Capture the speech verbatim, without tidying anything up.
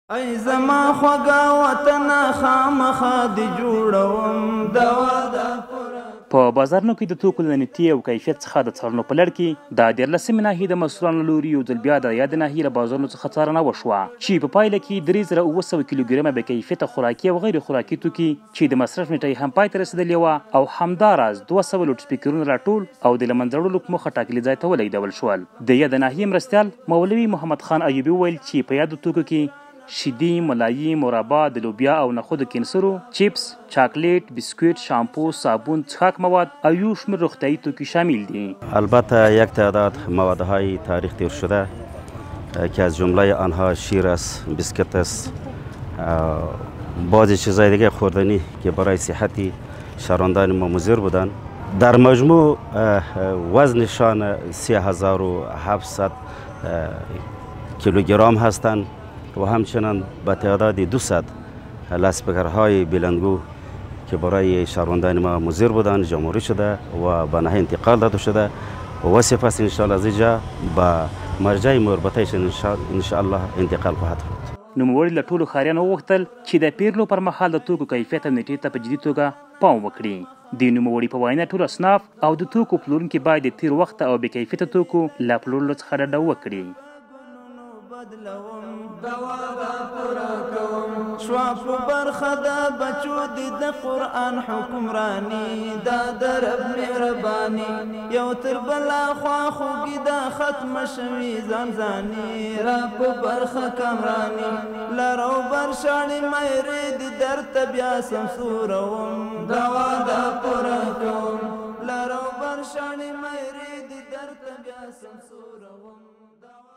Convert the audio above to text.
ای زما خوږه وطنه خامخا دې جوړوم دوا ده په بازارونو کې د توکو له نیټې او کیفیت څخه د څارنو په لړ کې د دیارلسمې ناحیې د مسؤلانو له لوري یو ځل بیا د یادې ناحیې له بازارونو څخه څارنه وشوه چې په پایله کې درې زره اوه سوه کیلوګرامه بې کیفیته خوراکي او غیر خوراکي توکي چې د مصرف نیټه یې هم پای ته رسېدلې وه او همداراز دوه سوه لوډ سپیکرونه راټول او د له منځه وړلو په موخه ټاکلي ځای ته ولېږدول شول. د یادې ناحیې مرستیال مولوي محمد خان ایوبي وویل چې په یادو توکو کې شیدې، ملایي، مربا، د لوبیا او نخودو کینسرو، چیپس، چاکلیټ، بسکویت، شامپو، صابون، څښاک مواد او یو شمېر روغتیایي توکي شامل دي. البته یک تعداد موادهای تاریخ دیر شده که از جمله آنها شیر است، بیسکیت است، بعضی چیزهای دیگه خوردنی که برای صحت شهروندان ما مضر بودند. در مجموع وزنشان سه هزار و هفتصد کیلوگرم هستند و همچنان به تعداد دویست لاسپیکرهای بلندگو که برای شهروندان ما مضر بودند جمهوری شده و به نهی انتقال داده شده و سپس انشاءالله از اینجا به مرجع مربوطه انشاءالله انتقال خواهد شد. نوموړي له ټولو ښاریانو وغوښتل چې د پیرلو پر مهال د توکو کیفیت او نیټې ته په جدي توګه پام وکړي. د نوموړي په وینا ټول اصناف او د توکو پلورونکي باید د تیر وخت او بې کیفیته توکو له پلورلو څخه ډډه وکړي. دوا دا پورا کوم شوا په برخه د بچو د قرآن حکمرانی دا د رب مهرباني یو تر بلا خوا خوږي دا ختم شوي ځانځاني را په برخه کمرانی لرو بر شاړې مېرې د درته بیا سمسوروم دوا دا پورا کوم لرو بر شاړې مېرې د درته بیا سمسوروم